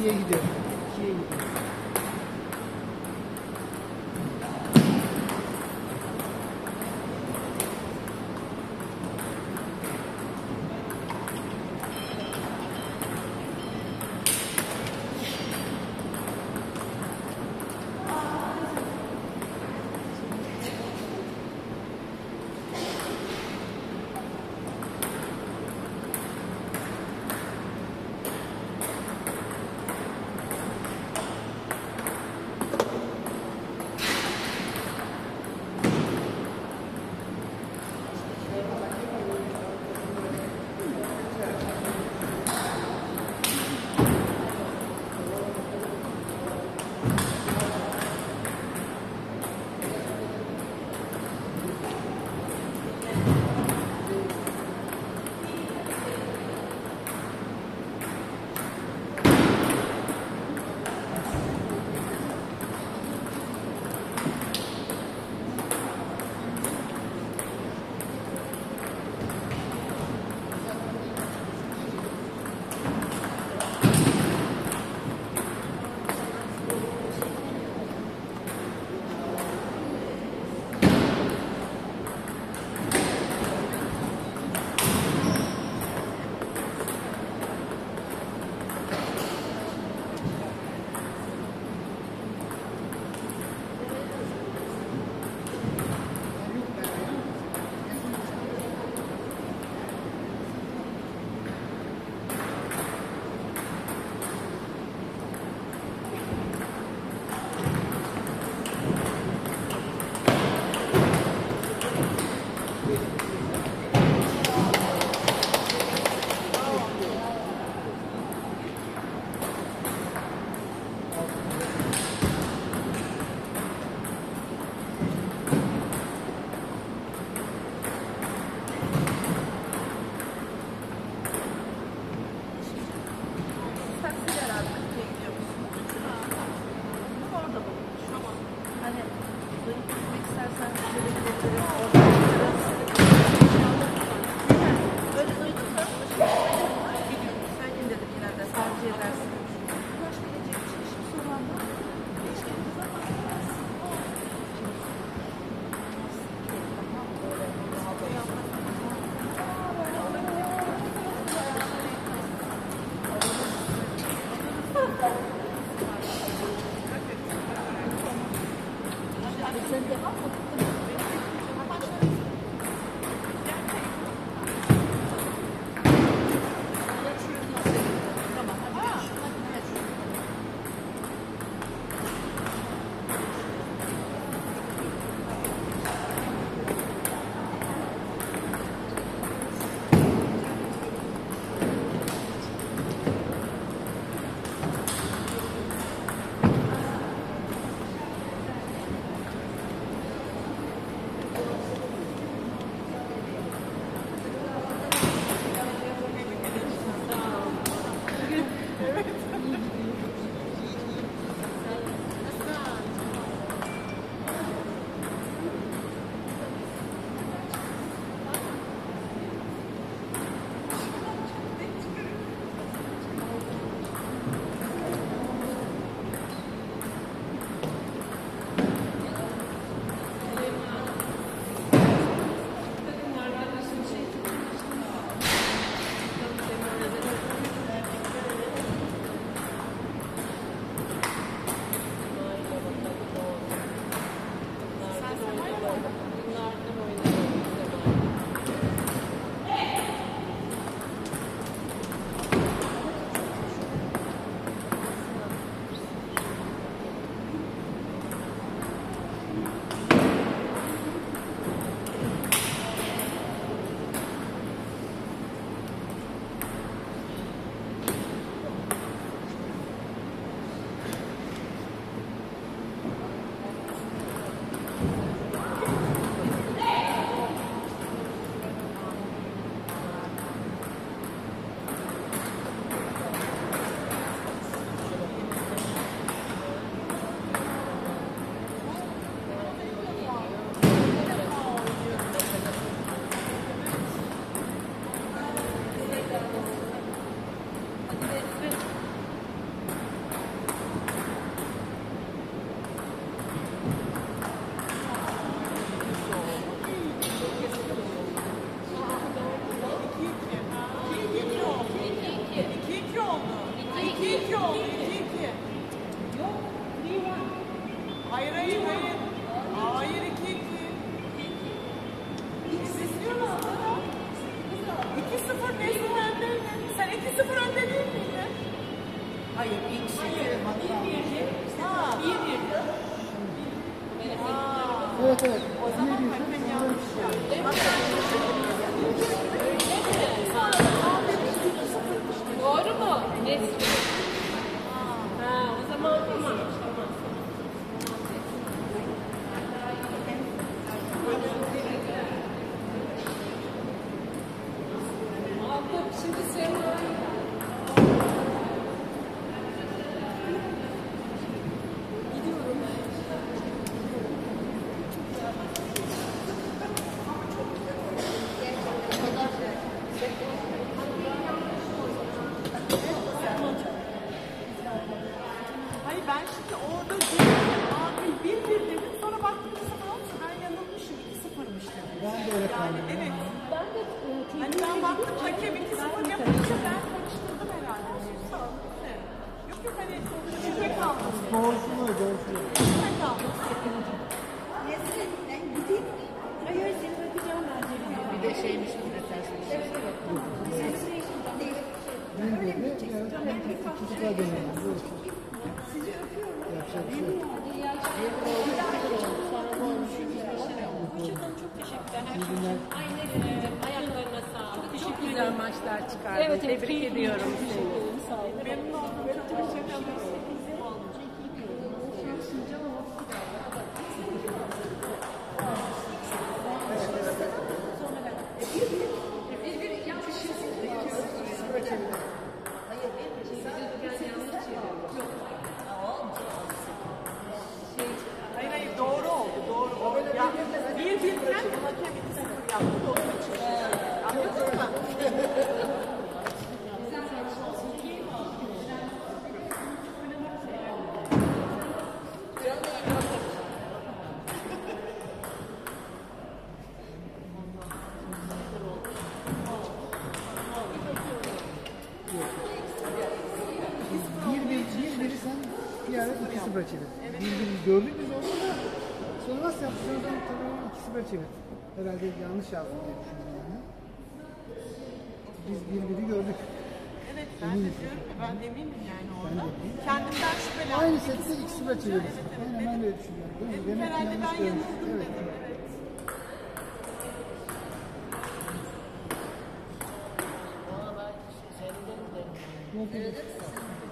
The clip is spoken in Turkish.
2'ye gidiyor. 2'ye gidiyor. hayır. Hayır, 2-2. İzliyoruz da. 2-0 Mesut önde. Sen 2-0 önde değil miydin? Hayır, ilk şey. Ha. 1-1. Evet. O zaman hakem yanlış yaptı. Doğru mu? Net. Ha, o zaman tamam. Aldım. Şimdi sen Hayır, ben şimdi orada bir dedim, sonra baktım 2-0 olmuş, ben yanılmışım, 2-0'mış dedim. Ben de öyle Yani kaldım. evet. ben de Hani ben baktım hakem 2-0 yapınca ben karıştırdım herhalde. Yok hani şüphe kaldım. Doğrusu mu? Şüphe kaldım. Nesrin, ben gideyim. Hayır, seni bırakacağım ben. Bir de şeymiş, bir de ters bir şey. İkisi de dönüyor. Yapacak bir şey yok. çok teşekkürler. İyi günler. Ayaklarına sağlık. Çok güzel maçlar çıkardın. Evet, Tebrik ediyorum seni. Sağ olun. Memnun oldum. Çok teşekkür ederim. Hayır, doğru oldu. Ya, bir birken hakem 2-0 yaptı. Doğru için. Anladın mı? Bir sen bir ara 2-0 çevir. Bir gördük biz onu da sonra nasıl yaptığını tabii 2-0 çevir. Herhalde yanlış yazdım diye düşünüyorum yani. Biz bir gördük. Evet, ben de diyorum ki ben eminim yani orada. Ben de eminim. Kendimden şüphelendim. Aynı sette 2-0 çeviririz. Aynen ben de öyle düşünüyorum. Değil mi? Demek ki Herhalde yanlış ben görmüş. yanıldım Evet. dedim. Evet. Ama ben senden de. Evet.